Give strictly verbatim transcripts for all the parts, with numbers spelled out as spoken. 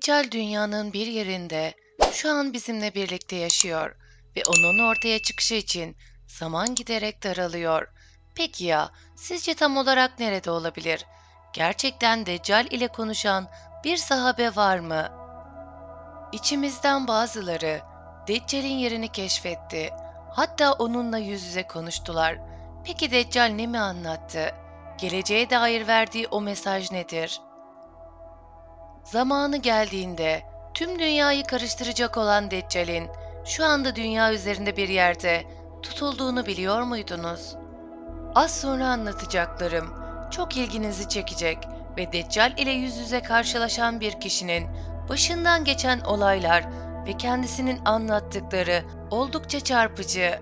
Deccal dünyanın bir yerinde şu an bizimle birlikte yaşıyor ve onun ortaya çıkışı için zaman giderek daralıyor. Peki ya sizce tam olarak nerede olabilir? Gerçekten Deccal ile konuşan bir sahabe var mı? İçimizden bazıları Deccal'in yerini keşfetti. Hatta onunla yüz yüze konuştular. Peki Deccal ne mi anlattı? Geleceğe dair verdiği o mesaj nedir? Zamanı geldiğinde tüm dünyayı karıştıracak olan Deccal'in şu anda dünya üzerinde bir yerde tutulduğunu biliyor muydunuz? Az sonra anlatacaklarım çok ilginizi çekecek ve Deccal ile yüz yüze karşılaşan bir kişinin başından geçen olaylar ve kendisinin anlattıkları oldukça çarpıcı.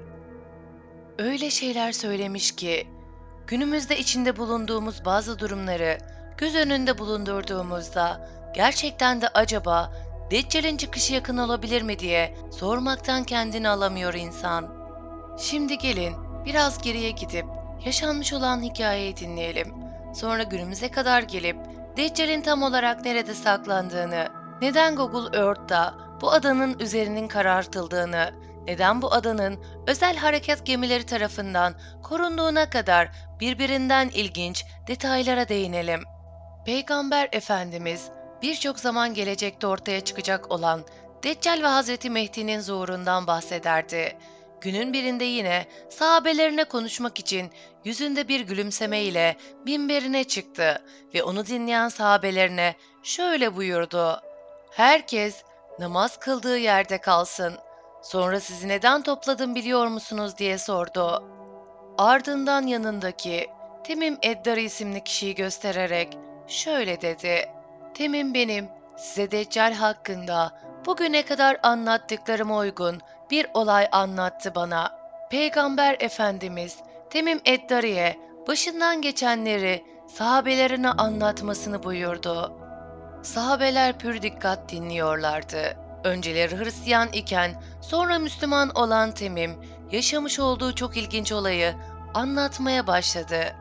Öyle şeyler söylemiş ki günümüzde içinde bulunduğumuz bazı durumları göz önünde bulundurduğumuzda gerçekten de acaba Deccal'in çıkışı yakın olabilir mi diye sormaktan kendini alamıyor insan. Şimdi gelin biraz geriye gidip yaşanmış olan hikayeyi dinleyelim. Sonra günümüze kadar gelip Deccal'in tam olarak nerede saklandığını, neden Google Earth'ta bu adanın üzerinin karartıldığını, neden bu adanın özel harekat gemileri tarafından korunduğuna kadar birbirinden ilginç detaylara değinelim. Peygamber Efendimiz birçok zaman gelecekte ortaya çıkacak olan Deccal ve Hazreti Mehdi'nin zuhurundan bahsederdi. Günün birinde yine sahabelerine konuşmak için yüzünde bir gülümseme ile minberine çıktı ve onu dinleyen sahabelerine şöyle buyurdu: "Herkes namaz kıldığı yerde kalsın. Sonra sizi neden topladım biliyor musunuz?" diye sordu. Ardından yanındaki Temim Eddar isimli kişiyi göstererek şöyle dedi: "Temim benim size Deccal hakkında bugüne kadar anlattıklarıma uygun bir olay anlattı bana." Peygamber Efendimiz Temim Eddari'ye başından geçenleri sahabelerine anlatmasını buyurdu. Sahabeler pür dikkat dinliyorlardı. Önceleri Hristiyan iken sonra Müslüman olan Temim, yaşamış olduğu çok ilginç olayı anlatmaya başladı.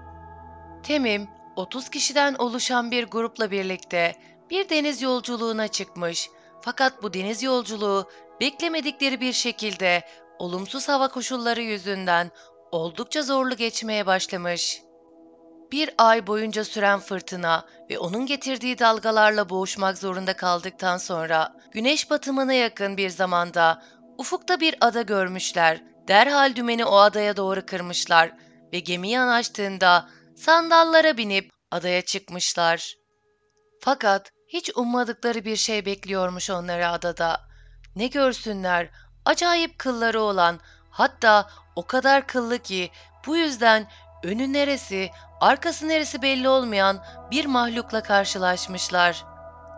Temim, otuz kişiden oluşan bir grupla birlikte bir deniz yolculuğuna çıkmış. Fakat bu deniz yolculuğu beklemedikleri bir şekilde olumsuz hava koşulları yüzünden oldukça zorlu geçmeye başlamış. Bir ay boyunca süren fırtına ve onun getirdiği dalgalarla boğuşmak zorunda kaldıktan sonra güneş batımına yakın bir zamanda ufukta bir ada görmüşler. Derhal dümeni o adaya doğru kırmışlar ve gemi yanaştığında sandallara binip adaya çıkmışlar. Fakat hiç ummadıkları bir şey bekliyormuş onları adada. Ne görsünler, acayip kılları olan, hatta o kadar kıllı ki bu yüzden önü neresi, arkası neresi belli olmayan bir mahlukla karşılaşmışlar.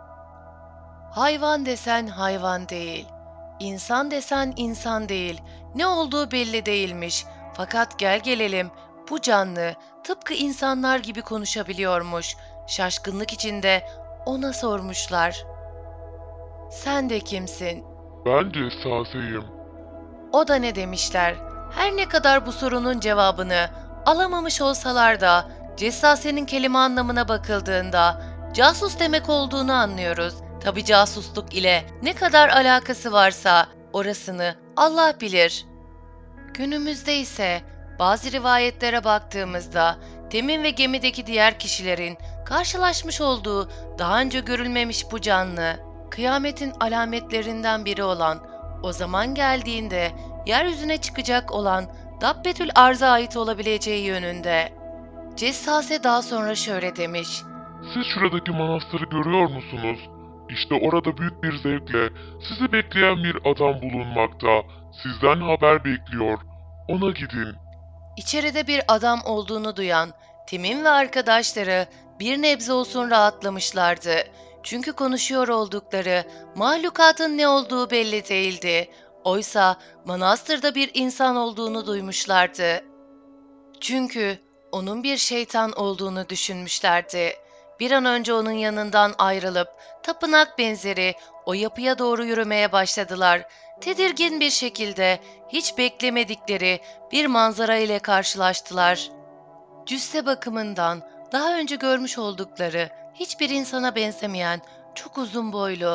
Hayvan desen hayvan değil, insan desen insan değil, ne olduğu belli değilmiş. Fakat gel gelelim bu canlı tıpkı insanlar gibi konuşabiliyormuş. Şaşkınlık içinde ona sormuşlar: "Sen de kimsin?" Ben Cessaseyim. O da ne demişler? Her ne kadar bu sorunun cevabını alamamış olsalar da cessasenin kelime anlamına bakıldığında casus demek olduğunu anlıyoruz. Tabi casusluk ile ne kadar alakası varsa orasını Allah bilir. Günümüzde ise bazı rivayetlere baktığımızda Temin ve gemideki diğer kişilerin karşılaşmış olduğu daha önce görülmemiş bu canlı, kıyametin alametlerinden biri olan, o zaman geldiğinde yeryüzüne çıkacak olan Dabbetül Arz'a ait olabileceği yönünde. Cessase daha sonra şöyle demiş: Siz şuradaki manastırı görüyor musunuz? İşte orada büyük bir zevkle sizi bekleyen bir adam bulunmakta. Sizden haber bekliyor. Ona gidin. İçeride bir adam olduğunu duyan Tim'in ve arkadaşları bir nebze olsun rahatlamışlardı. Çünkü konuşuyor oldukları mahlukatın ne olduğu belli değildi. Oysa manastırda bir insan olduğunu duymuşlardı. Çünkü onun bir şeytan olduğunu düşünmüşlerdi. Bir an önce onun yanından ayrılıp tapınak benzeri o yapıya doğru yürümeye başladılar. Tedirgin bir şekilde hiç beklemedikleri bir manzara ile karşılaştılar. Cüsse bakımından daha önce görmüş oldukları hiçbir insana benzemeyen çok uzun boylu,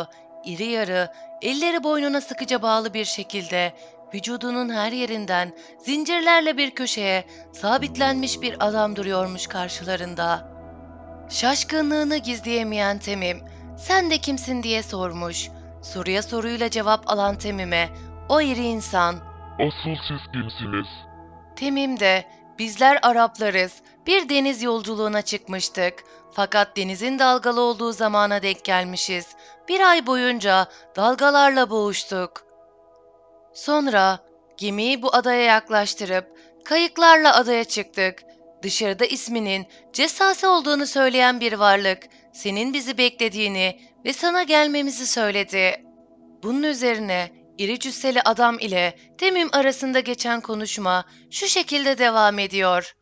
iri yarı, elleri boynuna sıkıca bağlı bir şekilde vücudunun her yerinden zincirlerle bir köşeye sabitlenmiş bir adam duruyormuş karşılarında. Şaşkınlığını gizleyemeyen Temim, "Sen de kimsin?" diye sormuş. Soruya soruyla cevap alan Temim'e o iri insan, Asıl siz kimsiniz? Temim de, "Bizler Araplarız. Bir deniz yolculuğuna çıkmıştık. Fakat denizin dalgalı olduğu zamana denk gelmişiz. Bir ay boyunca dalgalarla boğuştuk. Sonra gemiyi bu adaya yaklaştırıp kayıklarla adaya çıktık. Dışarıda isminin Cessasi olduğunu söyleyen bir varlık senin bizi beklediğini ve sana gelmemizi söyledi." Bunun üzerine iri cüsseli adam ile Temim arasında geçen konuşma şu şekilde devam ediyor.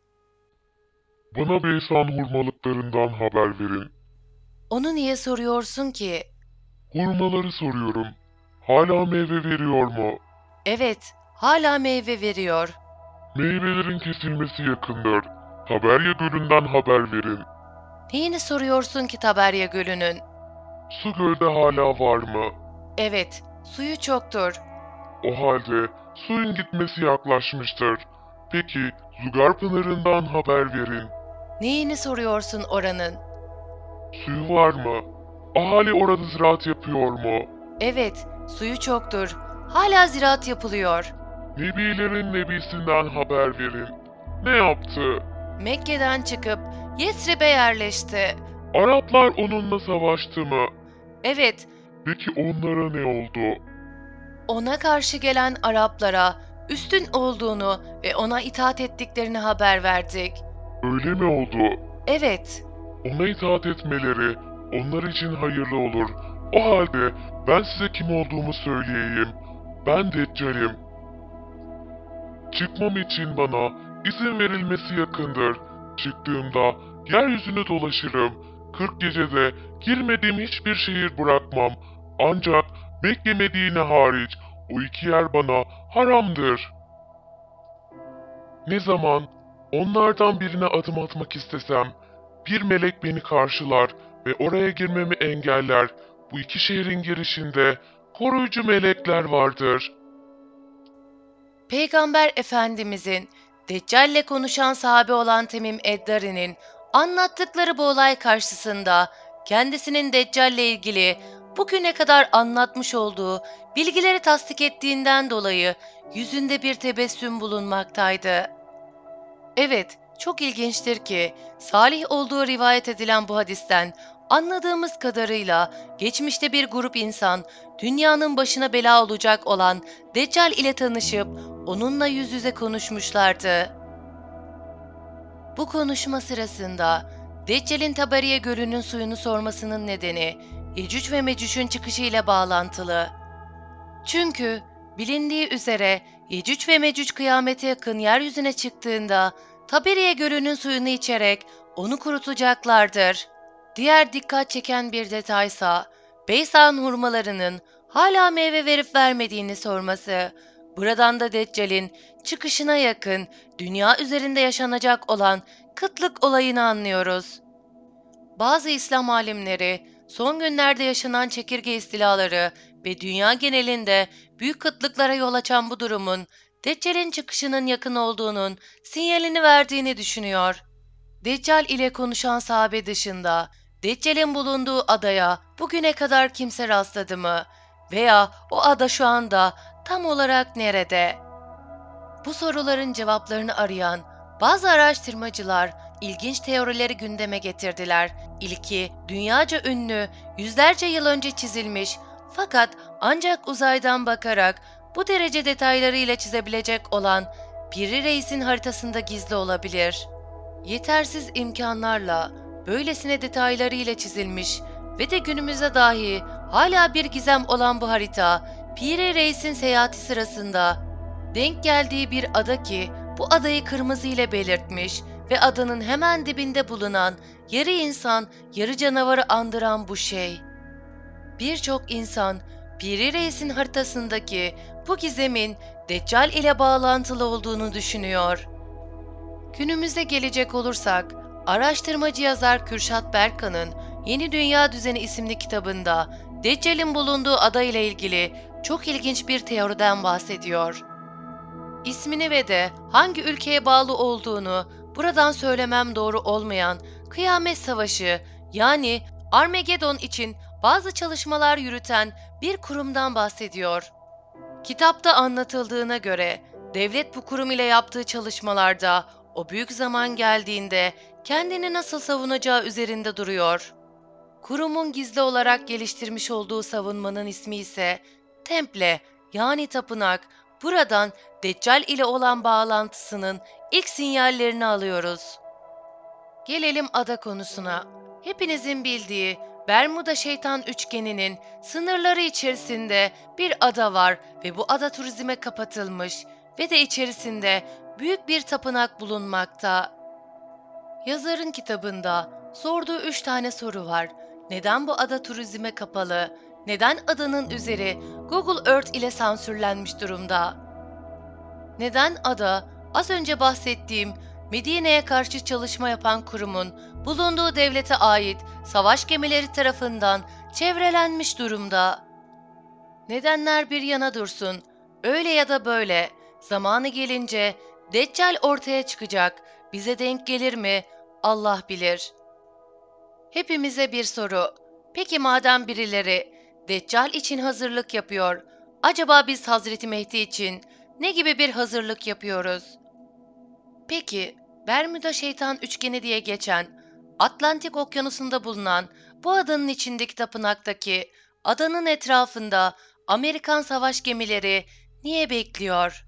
Bana Beysan hurmalıklarından haber verin. "Onu niye soruyorsun ki?" Hurmaları soruyorum. Hala meyve veriyor mu? "Evet, hala meyve veriyor." Meyvelerin kesilmesi yakındır. Haberya Gölü'nden haber verin. "Neyini soruyorsun ki Taberya Gölü'nün?" Su gölde hala var mı? "Evet, suyu çoktur." O halde suyun gitmesi yaklaşmıştır. Peki Zugar Pınarı'ndan haber verin. "Neyini soruyorsun oranın?" Suyu var mı? Ahali orada ziraat yapıyor mu? "Evet, suyu çoktur. Hala ziraat yapılıyor." Nebilerin nebisinden haber verin. Ne yaptı? "Mekke'den çıkıp Yesrib'e yerleşti." Araplar onunla savaştı mı? "Evet, Peki onlara ne oldu? ona karşı gelen Araplara üstün olduğunu ve ona itaat ettiklerini haber verdik." Öyle mi oldu? "Evet." Ona itaat etmeleri onlar için hayırlı olur. O halde ben size kim olduğumu söyleyeyim. Ben Deccal'im. Çıkmam için bana izin verilmesi yakındır. Çıktığımda yeryüzünü dolaşırım. Kırk gecede girmediğim hiçbir şehir bırakmam. Ancak Mekke Medine hariç o iki yer bana haramdır. Ne zaman onlardan birine adım atmak istesem, bir melek beni karşılar ve oraya girmemi engeller. Bu iki şehrin girişinde koruyucu melekler vardır. Peygamber Efendimizin Deccal'le konuşan sahabe olan Temim Eddari'nin anlattıkları bu olay karşısında kendisinin Deccal'le ilgili bugüne kadar anlatmış olduğu bilgileri tasdik ettiğinden dolayı yüzünde bir tebessüm bulunmaktaydı. Evet, çok ilginçtir ki salih olduğu rivayet edilen bu hadisten anladığımız kadarıyla geçmişte bir grup insan dünyanın başına bela olacak olan Deccal ile tanışıp onunla yüz yüze konuşmuşlardı. Bu konuşma sırasında Deccal'in Tabariye Gölü'nün suyunu sormasının nedeni Yecüc ve Mecüc'ün çıkışı ile bağlantılı. Çünkü bilindiği üzere Yecüc ve Mecüc kıyamete yakın yeryüzüne çıktığında Taberiye Gölü'nün suyunu içerek onu kurutacaklardır. Diğer dikkat çeken bir detaysa Beysan hurmalarının hala meyve verip vermediğini sorması. Buradan da Deccal'in çıkışına yakın dünya üzerinde yaşanacak olan kıtlık olayını anlıyoruz. Bazı İslam alimleri son günlerde yaşanan çekirge istilaları ve dünya genelinde büyük kıtlıklara yol açan bu durumun Deccal'in çıkışının yakın olduğunun sinyalini verdiğini düşünüyor. Deccal ile konuşan sahabe dışında Deccal'in bulunduğu adaya bugüne kadar kimse rastladı mı? Veya o ada şu anda tam olarak nerede? Bu soruların cevaplarını arayan bazı araştırmacılar ilginç teorileri gündeme getirdiler. İlki dünyaca ünlü, yüzlerce yıl önce çizilmiş fakat ancak uzaydan bakarak bu derece detaylarıyla çizebilecek olan Piri Reis'in haritasında gizli olabilir. Yetersiz imkanlarla böylesine detaylarıyla çizilmiş ve de günümüze dahi hala bir gizem olan bu harita, Piri Reis'in seyahati sırasında denk geldiği bir ada ki bu adayı kırmızı ile belirtmiş ve adanın hemen dibinde bulunan yarı insan, yarı canavarı andıran bu şey. Birçok insan Piri Reis'in haritasındaki bu gizemin Deccal ile bağlantılı olduğunu düşünüyor. Günümüze gelecek olursak, araştırmacı yazar Kürşat Berkan'ın Yeni Dünya Düzeni isimli kitabında Deccal'in bulunduğu ada ile ilgili çok ilginç bir teoriden bahsediyor. İsmini ve de hangi ülkeye bağlı olduğunu buradan söylemem doğru olmayan Kıyamet Savaşı yani Armageddon için bazı çalışmalar yürüten bir kurumdan bahsediyor. Kitapta anlatıldığına göre devlet bu kurum ile yaptığı çalışmalarda o büyük zaman geldiğinde kendini nasıl savunacağı üzerinde duruyor. Kurumun gizli olarak geliştirmiş olduğu savunmanın ismi ise Temple yani tapınak. Buradan Deccal ile olan bağlantısının ilk sinyallerini alıyoruz. Gelelim ada konusuna. Hepinizin bildiği Bermuda Şeytan Üçgeni'nin sınırları içerisinde bir ada var ve bu ada turizme kapatılmış ve de içerisinde büyük bir tapınak bulunmakta. Yazarın kitabında sorduğu üç tane soru var. Neden bu ada turizme kapalı? Neden adanın üzeri Google Earth ile sansürlenmiş durumda? Neden ada, az önce bahsettiğim Medine'ye karşı çalışma yapan kurumun bulunduğu devlete ait savaş gemileri tarafından çevrelenmiş durumda? Nedenler bir yana dursun, öyle ya da böyle, zamanı gelince Deccal ortaya çıkacak, bize denk gelir mi? Allah bilir. Hepimize bir soru. Peki madem birileri Deccal için hazırlık yapıyor, acaba biz Hazreti Mehdi için ne gibi bir hazırlık yapıyoruz? Peki, Bermuda Şeytan Üçgeni diye geçen, Atlantik Okyanusu'nda bulunan bu adanın içindeki tapınaktaki adanın etrafında Amerikan savaş gemileri niye bekliyor?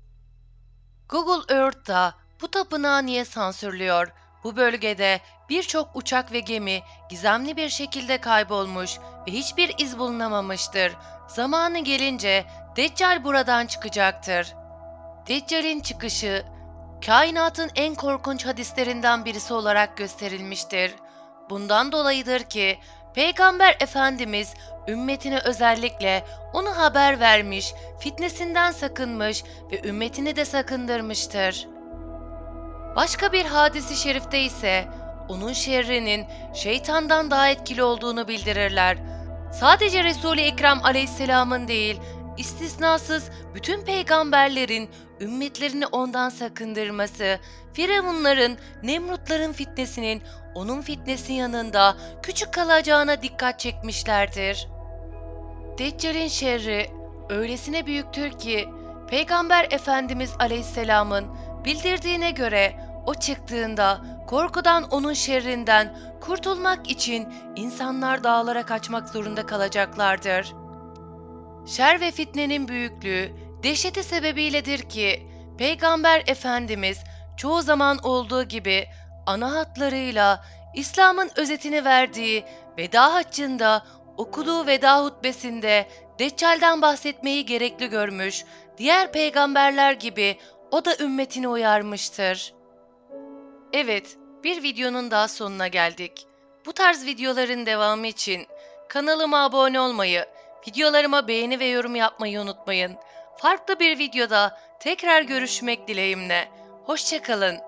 Google Earth'ta bu tapınağı niye sansürlüyor? Bu bölgede birçok uçak ve gemi gizemli bir şekilde kaybolmuş ve hiçbir iz bulunamamıştır. Zamanı gelince Deccal buradan çıkacaktır. Deccal'in çıkışı, kainatın en korkunç hadislerinden birisi olarak gösterilmiştir. Bundan dolayıdır ki Peygamber Efendimiz ümmetine özellikle onu haber vermiş, fitnesinden sakınmış ve ümmetini de sakındırmıştır. Başka bir hadisi şerifte ise onun şerrinin şeytandan daha etkili olduğunu bildirirler. Sadece Resul-i Ekrem Aleyhisselam'ın değil, istisnasız bütün peygamberlerin ümmetlerini ondan sakındırması, Firavunların, Nemrutların fitnesinin onun fitnesi yanında küçük kalacağına dikkat çekmişlerdir. Deccal'in şerri öylesine büyüktür ki Peygamber Efendimiz Aleyhisselam'ın bildirdiğine göre o çıktığında korkudan onun şerrinden kurtulmak için insanlar dağlara kaçmak zorunda kalacaklardır. Şer ve fitnenin büyüklüğü, dehşeti sebebiyledir ki Peygamber Efendimiz çoğu zaman olduğu gibi ana hatlarıyla İslam'ın özetini verdiği veda haccında okuduğu veda hutbesinde Deccal'den bahsetmeyi gerekli görmüş, diğer peygamberler gibi o da ümmetini uyarmıştır. Evet, bir videonun daha sonuna geldik. Bu tarz videoların devamı için kanalıma abone olmayı, videolarıma beğeni ve yorum yapmayı unutmayın. Farklı bir videoda tekrar görüşmek dileğimle. Hoşça kalın.